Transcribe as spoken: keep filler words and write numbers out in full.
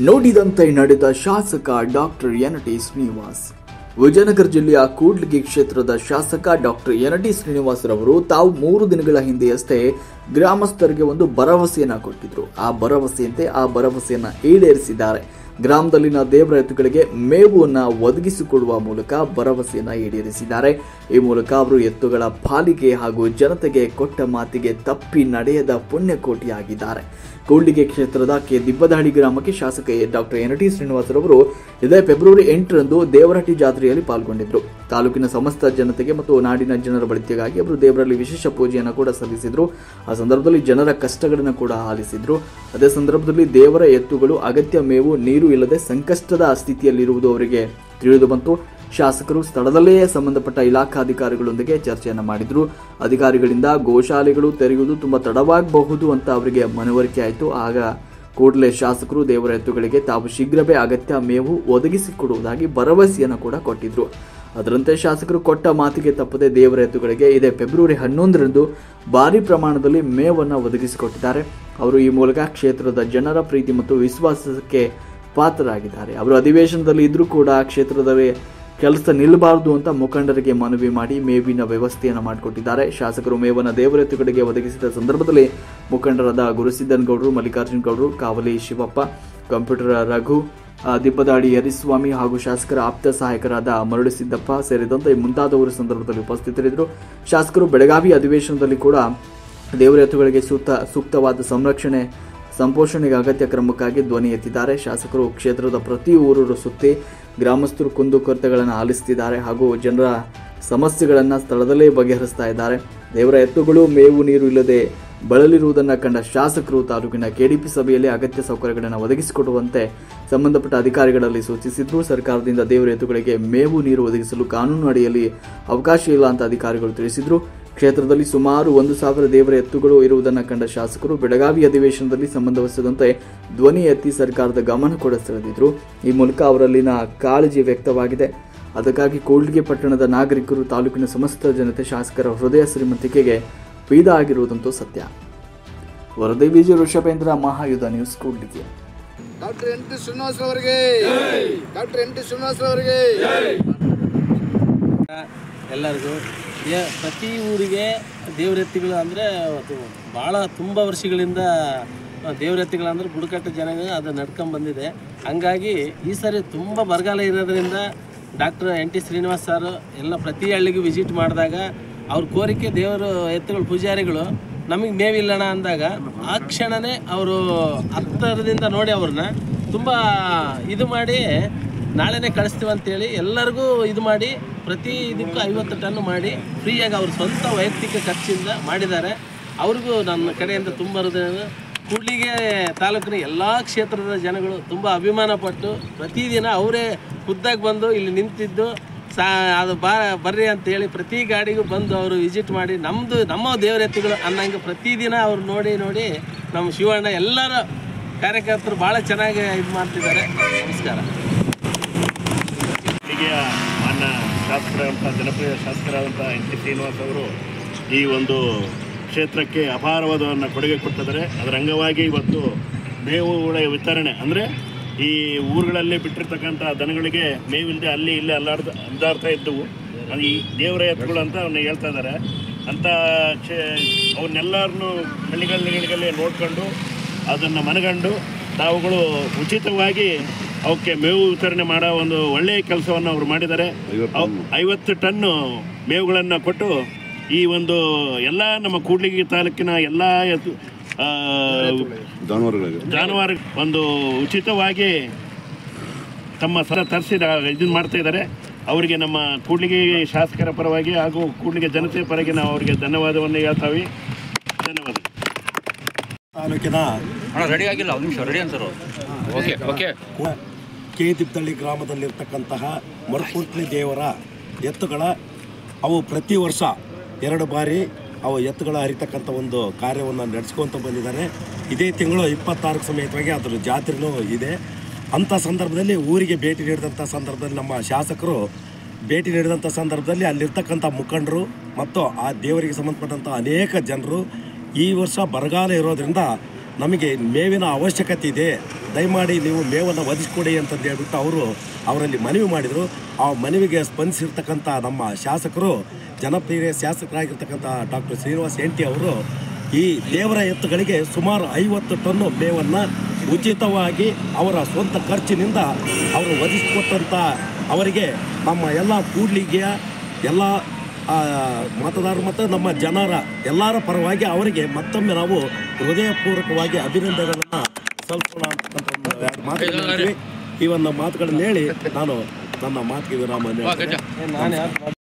ನುಡಿದಂತೆ ನಡೆದ ಶಾಸಕ doctor N T Srinivas. Vijayanagara ಜಿಲ್ಲೆಯ ಕೂಡ್ಲಿಗಿ ಕ್ಷೇತ್ರದ ಶಾಸಕ ಡಾಕ್ಟರ್ ಎನ್ ಟಿ ಶ್ರೀನಿವಾಸ್ ರವರು ತಾವು ಮೂರು ದಿನಗಳ ಹಿಂದೆಯಷ್ಟೇ ಗ್ರಾಮಸ್ಥರಿಗೆ ಒಂದು ಭರವಸೆಯನ್ನ ಕೊಟ್ಟಿದ್ರು. ಆ ಭರವಸೆಯಂತೆ ಆ ಭರವಸೆಯನ್ನ ಈಡೇರಿಸಿದ್ದಾರೆ. ಗ್ರಾಮದಲ್ಲಿನ ದೇವರ ಎತ್ತುಗಳಿಗೆ ಮೇವನ್ನು ಒದಗಿಸಿಕೊಡುವ ಮೂಲಕ ಭರವಸೆಯನ್ನ ಈಡೇರಿಸಿದ್ದಾರೆ. ಈ ಮೂಲಕ ಅವರು ಎತ್ತುಗಳ ಪಾಲಿಗೆ ಹಾಗೂ ಜನತೆಗೆ ಕೊಟ್ಟ ಮಾತಿಗೆ ತಪ್ಪಿ ನಡೆಯದ ಪುಣ್ಯಕೋಟಿಯಾಗಿದ್ದಾರೆ. ಕೂಡ್ಲಿಗಿ ಕ್ಷೇತ್ರದ ಕೆ ದಿಬ್ಬದಹಳ್ಳಿ ಗ್ರಾಮಕ್ಕೆ ಶಾಸಕ ಡಾಕ್ಟರ್ ಎನ್ ಟಿ ಶ್ರೀನಿವಾಸ್ ರವರು ಇದೇ ಫೆಬ್ರವರಿ ಎಂಟರಂದು ದೇವರಹಟ್ಟಿ ಜಾತ್ರೆಯಲ್ಲಿ ಪಾಲ್ಗೊಂಡಿದ್ದರು. ತಾಲೂಕಿನ ಸಮಸ್ತ ಜನತೆಗೆ ಮತ್ತು ನಾಡಿನ ಜನರ ಬಳಕೆಗಾಗಿ ಅವರು ದೇವರಲ್ಲಿ ವಿಶೇಷ ಪೂಜೆಯನ್ನು ಕೂಡ ಸಲ್ಲಿಸಿದ್ರು. ಆ ಸಂದರ್ಭದಲ್ಲಿ ಜನರ ಕಷ್ಟಗಳನ್ನು ಕೂಡ ಆಲಿಸಿದ್ರು. ಅದೇ ಸಂದರ್ಭದಲ್ಲಿ ದೇವರ ಎತ್ತುಗಳು ಅಗತ್ಯ ಮೇವು ನೀರು ಇಲ್ಲದೆ ಸಂಕಷ್ಟದ ಸ್ಥಿತಿಯಲ್ಲಿರುವುದು ಅವರಿಗೆ ತಿಳಿದು ಬಂತು. ಶಾಸಕರು ಸ್ಥಳದಲ್ಲೇ ಸಂಬಂಧಪಟ್ಟ ಇಲಾಖಾಧಿಕಾರಿಗಳೊಂದಿಗೆ ಚರ್ಚೆಯನ್ನು ಮಾಡಿದ್ರು. ಅಧಿಕಾರಿಗಳಿಂದ ಗೋಶಾಲೆಗಳು ತೆರೆಯುವುದು ತುಂಬಾ ತಡವಾಗಬಹುದು ಅಂತ ಅವರಿಗೆ ಮನವರಿಕೆ ಆಯಿತು. ಆಗ ಕೂಡಲೇ ಶಾಸಕರು ದೇವರ ಎತ್ತುಗಳಿಗೆ ತಾವು ಶೀಘ್ರವೇ ಅಗತ್ಯ ಮೇವು ಒದಗಿಸಿಕೊಡುವುದಾಗಿ ಭರವಸೆಯನ್ನು ಕೂಡ ಕೊಟ್ಟಿದ್ರು. ಅದರಂತೆ ಶಾಸಕರು ಕೊಟ್ಟ ಮಾತಿಗೆ ತಪ್ಪದೆ ದೇವರ ಎತ್ತುಗಳಿಗೆ ಇದೇ ಫೆಬ್ರವರಿ ಹನ್ನೊಂದರಂದು ಭಾರಿ ಪ್ರಮಾಣದಲ್ಲಿ ಮೇವನ್ನು ಒದಗಿಸಿಕೊಟ್ಟಿದ್ದಾರೆ. ಅವರು ಈ ಮೂಲಕ ಕ್ಷೇತ್ರದ ಜನರ ಪ್ರೀತಿ ಮತ್ತು ವಿಶ್ವಾಸಕ್ಕೆ ಪಾತ್ರರಾಗಿದ್ದಾರೆ. ಅವರು ಅಧಿವೇಶನದಲ್ಲಿ ಇದ್ರೂ ಕೂಡ ಕ್ಷೇತ್ರದಲ್ಲಿ ಕೆಲಸ ನಿಲ್ಲಬಾರದು ಅಂತ ಮುಖಂಡರಿಗೆ ಮನವಿ ಮಾಡಿ ಮೇವಿನ ವ್ಯವಸ್ಥೆಯನ್ನು ಮಾಡಿಕೊಟ್ಟಿದ್ದಾರೆ. ಶಾಸಕರು ಮೇವನ್ನು ದೇವರ ಎತ್ತುಗಳಿಗೆ ಒದಗಿಸಿದ ಸಂದರ್ಭದಲ್ಲಿ ಮುಖಂಡರಾದ ಗುರುಸಿದ್ದನ್ ಗೌಡರು, ಮಲ್ಲಿಕಾರ್ಜುನ್ ಗೌಡರು, ಕಾವಲಿ ಶಿವಪ್ಪ, ಕಂಪ್ಯೂಟರ್ ರಘು, ದಿಬ್ಬದಾಡಿ ಹರಿಸ್ವಾಮಿ ಹಾಗೂ ಶಾಸಕರ ಆಪ್ತ ಸಹಾಯಕರಾದ ಮರಳು ಸಿದ್ದಪ್ಪ ಸೇರಿದಂತೆ ಮುಂತಾದವರು ಸಂದರ್ಭದಲ್ಲಿ ಉಪಸ್ಥಿತರಿದ್ದರು. ಶಾಸಕರು ಬೆಳಗಾವಿ ಅಧಿವೇಶನದಲ್ಲಿ ಕೂಡ ದೇವರ ಎತ್ತುಗಳಿಗೆ ಸೂಕ್ತ ಸೂಕ್ತವಾದ ಸಂರಕ್ಷಣೆ ಸಂಪೋಷಣೆಗೆ ಅಗತ್ಯ ಕ್ರಮಕ್ಕಾಗಿ ಧ್ವನಿ ಎತ್ತಿದ್ದಾರೆ. ಶಾಸಕರು ಕ್ಷೇತ್ರದ ಪ್ರತಿ ಊರೂರು ಸುತ್ತಿ ಗ್ರಾಮಸ್ಥರು ಕುಂದುಕೊರತೆಗಳನ್ನು ಆಲಿಸುತ್ತಿದ್ದಾರೆ ಹಾಗೂ ಜನರ ಸಮಸ್ಯೆಗಳನ್ನು ಸ್ಥಳದಲ್ಲೇ ಬಗೆಹರಿಸ್ತಾ ಇದ್ದಾರೆ. ದೇವರ ಎತ್ತುಗಳು ಮೇವು ನೀರು ಇಲ್ಲದೆ ಬಳಲಿರುವುದನ್ನು ಕಂಡ ಶಾಸಕರು ತಾಲೂಕಿನ ಕೆಡಿಪಿ ಸಭೆಯಲ್ಲಿ ಅಗತ್ಯ ಸೌಕರ್ಯಗಳನ್ನು ಒದಗಿಸಿಕೊಡುವಂತೆ ಸಂಬಂಧಪಟ್ಟ ಅಧಿಕಾರಿಗಳಲ್ಲಿ ಸೂಚಿಸಿದ್ರು. ಸರ್ಕಾರದಿಂದ ದೇವರ ಎತ್ತುಗಳಿಗೆ ಮೇವು ನೀರು ಒದಗಿಸಲು ಕಾನೂನು ಅಡಿಯಲ್ಲಿ ಅವಕಾಶ ಇಲ್ಲ ಅಂತ ಅಧಿಕಾರಿಗಳು ತಿಳಿಸಿದ್ರು. ಕ್ಷೇತ್ರದಲ್ಲಿ ಸುಮಾರು ಒಂದು ಸಾವಿರ ದೇವರ ಎತ್ತುಗಳು ಇರುವುದನ್ನು ಕಂಡ ಶಾಸಕರು ಬೆಳಗಾವಿ ಅಧಿವೇಶನದಲ್ಲಿ ಸಂಬಂಧಿಸಿದಂತೆ ಧ್ವನಿ ಎತ್ತಿ ಸರ್ಕಾರದ ಗಮನ ಕೂಡ ಸೆಳೆದಿದ್ರು. ಈ ಮೂಲಕ ಅವರಲ್ಲಿನ ಕಾಳಜಿ ವ್ಯಕ್ತವಾಗಿದೆ. ಅದಕ್ಕಾಗಿ ಕೂಡ್ಲಿಗಿ ಪಟ್ಟಣದ ನಾಗರಿಕರು, ತಾಲೂಕಿನ ಸಮಸ್ತ ಜನತೆ ಶಾಸಕರ ಹೃದಯ ಶ್ರೀಮಂತಿಕೆಗೆ ಫಿದಾ ಆಗಿರುವುದಂತೂ ಸತ್ಯ. ವರದಿ Vijaya Rishabhendra, Mahayudha news, Kudligi. Doctor N T Srinivas ಅವರಿಗೆ ಡಾಕ್ಟರ್ ಎನ್ ಟಿ ಶ್ರೀನಿವಾಸ್ ಅವರಿಗೆ ಎಲ್ಲರಿಗೂ ಪ್ರತಿ ಊರಿಗೆ ದೇವರೆತ್ತಿಗಳು ಅಂದರೆ ಅದು ಭಾಳ ತುಂಬ ವರ್ಷಗಳಿಂದ ದೇವರೆತ್ತಿಗಳಂದ್ರೆ ಬುಡಕಟ್ಟು ಜನಾಂಗ ಅದು ನಡ್ಕೊಂಡು ಬಂದಿದೆ. ಹಂಗಾಗಿ ಈ ಸರಿ ತುಂಬ ಬರಗಾಲ ಇರೋದ್ರಿಂದ doctor N T Srinivas sir ಎಲ್ಲ ಪ್ರತಿ ಹಳ್ಳಿಗೂ ವಿಸಿಟ್ ಮಾಡಿದಾಗ ಅವ್ರ ಕೋರಿಕೆ ದೇವರು ಎತ್ತುಗಳು ಪೂಜಾರಿಗಳು ನಮಗೆ ಮೇವಿಲ್ಲಣ ಅಂದಾಗ ಆ ಕ್ಷಣವೇ ಅವರು ಹತ್ತರದಿಂದ ನೋಡಿ ಅವ್ರನ್ನ ತುಂಬ ಇದು ಮಾಡಿ ನಾಳೆನೇ ಕಳಿಸ್ತೀವಿ ಅಂತೇಳಿ ಎಲ್ಲರಿಗೂ ಇದು ಮಾಡಿ ಪ್ರತಿ ಇದಕ್ಕೂ ಐವತ್ತು ಟನ್ ಮಾಡಿ ಫ್ರೀಯಾಗಿ ಅವ್ರ ಸ್ವಂತ ವೈಯಕ್ತಿಕ ಖರ್ಚಿಂದ ಮಾಡಿದ್ದಾರೆ. ಅವ್ರಿಗೂ ನನ್ನ ಕಡೆಯಿಂದ ತುಂಬ ಹೃದಯ ಕೂಡ್ಲಿಗಿ ತಾಲೂಕಿನ ಎಲ್ಲ ಕ್ಷೇತ್ರದ ಜನಗಳು ತುಂಬ ಅಭಿಮಾನ ಪಟ್ಟು ಪ್ರತಿದಿನ ಅವರೇ ಖುದ್ದಾಗಿ ಬಂದು ಇಲ್ಲಿ ನಿಂತಿದ್ದು ಸಾ ಅದು ಬಾ ಬರ್ರಿ ಅಂತೇಳಿ ಪ್ರತಿ ಗಾಡಿಗೂ ಬಂದು ಅವರು ವಿಸಿಟ್ ಮಾಡಿ ನಮ್ಮದು ನಮ್ಮ ದೇವರ ಎತ್ತುಗಳು ಅನ್ನಂಗೆ ಪ್ರತಿದಿನ ಅವ್ರು ನೋಡಿ ನೋಡಿ ನಮ್ಮ ಶಿವಣ್ಣ ಎಲ್ಲರ ಕಾರ್ಯಕರ್ತರು ಭಾಳ ಚೆನ್ನಾಗಿ ಇದು ಮಾಡ್ತಿದ್ದಾರೆ. ನಮಸ್ಕಾರ. ಮಾನ್ಯ ಶಾಸಕರಾದಂಥ ಜನಪ್ರಿಯ ಶಾಸಕರಾದಂಥ ಎನ್ ಟಿ ಶ್ರೀನಿವಾಸ್ ಅವರು ಈ ಒಂದು ಕ್ಷೇತ್ರಕ್ಕೆ ಅಪಾರವಾದವನ್ನು ಕೊಡುಗೆ ಕೊಟ್ಟಿದ್ದಾರೆ. ಅದರ ಅಂಗವಾಗಿ ಇವತ್ತು ಮೇವುಗಳ ವಿತರಣೆ ಅಂದರೆ ಈ ಊರುಗಳಲ್ಲಿ ಬಿಟ್ಟಿರ್ತಕ್ಕಂಥ ದನಗಳಿಗೆ ಮೇವಿಲ್ಲದೆ ಅಲ್ಲಿ ಇಲ್ಲಿ ಅಲ್ಲಾಡ್ದ ಅಂದಾಡ್ತಾ ಇದ್ದವು. ಅದು ಈ ದೇವರ ಎತ್ತುಗಳು ಅಂತ ಅವನ್ನ ಹೇಳ್ತಾ ಇದ್ದಾರೆ. ಅಂಥ ಕ್ಷೇ ಅವನ್ನೆಲ್ಲರನ್ನೂ ಹಳ್ಳಿಗಳಿಗಳಲ್ಲಿ ನೋಡಿಕೊಂಡು ಅದನ್ನು ಮನಗಂಡು ತಾವುಗಳು ಉಚಿತವಾಗಿ ಅವಕ್ಕೆ ಮೇವು ವಿತರಣೆ ಮಾಡೋ ಒಂದು ಒಳ್ಳೆಯ ಕೆಲಸವನ್ನು ಅವರು ಮಾಡಿದ್ದಾರೆ. ಐವತ್ತು ಟನ್ನು ಮೇವುಗಳನ್ನು ಕೊಟ್ಟು ಈ ಒಂದು ಎಲ್ಲ ನಮ್ಮ ಕೂಡ್ಲಿಗಿ ತಾಲೂಕಿನ ಎಲ್ಲ ಜಾನುವಾರು ಒಂದು ಉಚಿತವಾಗಿ ತಮ್ಮ ಸರ ತರಿಸಿ ಇದನ್ನು ಮಾಡ್ತಾ ಇದ್ದಾರೆ. ಅವರಿಗೆ ನಮ್ಮ ಕೂಡ್ಲಿಗಿ ಶಾಸಕರ ಪರವಾಗಿ ಹಾಗೂ ಕೂಡ್ಲಿಗಿ ಜನತೆ ಪರವಾಗಿ ನಾವು ಅವರಿಗೆ ಧನ್ಯವಾದವನ್ನು ಹೇಳ್ತಾವೆ. ಧನ್ಯವಾದ. ತಾಲೂಕಿನ ರೆಡಿ ಆಗಿಲ್ಲ ಒಂದು ನಿಮಿಷ ರೆಡಿ ಅಂತಾರೆ ಓಕೆ ಓಕೆ ಕೆ ದಿಬ್ಬದಹಳ್ಳಿ ಗ್ರಾಮದಲ್ಲಿರ್ತಕ್ಕಂತಹ ಮರಕುಂಟ್ಲಿ ದೇವರ ಎತ್ತುಗಳ ಅವು ಪ್ರತಿ ವರ್ಷ ಎರಡು ಬಾರಿ ಅವು ಎತ್ತುಗಳ ಹರಿತಕ್ಕಂಥ ಒಂದು ಕಾರ್ಯವನ್ನು ನಡೆಸ್ಕೊತ ಬಂದಿದ್ದಾರೆ. ಇದೇ ತಿಂಗಳು ಇಪ್ಪತ್ತಾರಕ್ಕೆ ಸಮೇತವಾಗಿ ಅದರ ಜಾತ್ರೆನೂ ಇದೆ. ಅಂಥ ಸಂದರ್ಭದಲ್ಲಿ ಊರಿಗೆ ಭೇಟಿ ನೀಡಿದಂಥ ಸಂದರ್ಭದಲ್ಲಿ ನಮ್ಮ ಶಾಸಕರು ಭೇಟಿ ನೀಡಿದಂಥ ಸಂದರ್ಭದಲ್ಲಿ ಅಲ್ಲಿರ್ತಕ್ಕಂಥ ಮುಖಂಡರು ಮತ್ತು ಆ ದೇವರಿಗೆ ಸಂಬಂಧಪಟ್ಟಂಥ ಅನೇಕ ಜನರು ಈ ವರ್ಷ ಬರಗಾಲ ಇರೋದರಿಂದ ನಮಗೆ ಮೇವಿನ ಅವಶ್ಯಕತೆ ಇದೆ, ದಯಮಾಡಿ ನೀವು ಮೇವನ್ನು ಒದಗಿಸ್ಕೊಡಿ ಅಂತಂದು ಹೇಳ್ಬಿಟ್ಟು ಅವರು ಅವರಲ್ಲಿ ಮನವಿ ಮಾಡಿದರು. ಆ ಮನವಿಗೆ ಸ್ಪಂದಿಸಿರ್ತಕ್ಕಂಥ ನಮ್ಮ ಶಾಸಕರು, ಜನಪ್ರಿಯ ಶಾಸಕರಾಗಿರ್ತಕ್ಕಂಥ ಡಾಕ್ಟರ್ ಶ್ರೀನಿವಾಸ್ ಎಂಟಿ ಅವರು ಈ ದೇವರ ಎತ್ತುಗಳಿಗೆ ಸುಮಾರು ಐವತ್ತು ಟನ್ನು ಮೇವನ್ನು ಉಚಿತವಾಗಿ ಅವರ ಸ್ವಂತ ಖರ್ಚಿನಿಂದ ಅವರು ಒದಗಿಸಿಕೊಟ್ಟಂಥ ಅವರಿಗೆ ನಮ್ಮ ಎಲ್ಲ ಕೂಡ್ಲಿಗೆಯ ಎಲ್ಲ ಮತದಾರರು ಮತ್ತು ನಮ್ಮ ಜನರ ಎಲ್ಲರ ಪರವಾಗಿ ಅವರಿಗೆ ಮತ್ತೊಮ್ಮೆ ನಾವು ಹೃದಯಪೂರ್ವಕವಾಗಿ ಅಭಿನಂದನೆಗಳನ್ನು ಸಲ್ಲಿಸೋಣ ಅಂತಕ್ಕಂಥ ಒಂದು ಎರಡು ಮಾತುಗಳನ್ನು ಈ ಒಂದು ಮಾತುಗಳನ್ನು ಹೇಳಿ ನಾನು ನನ್ನ ಮಾತಿಗೆ ವಿರಾಮ ನೀಡ್ತೇನೆ.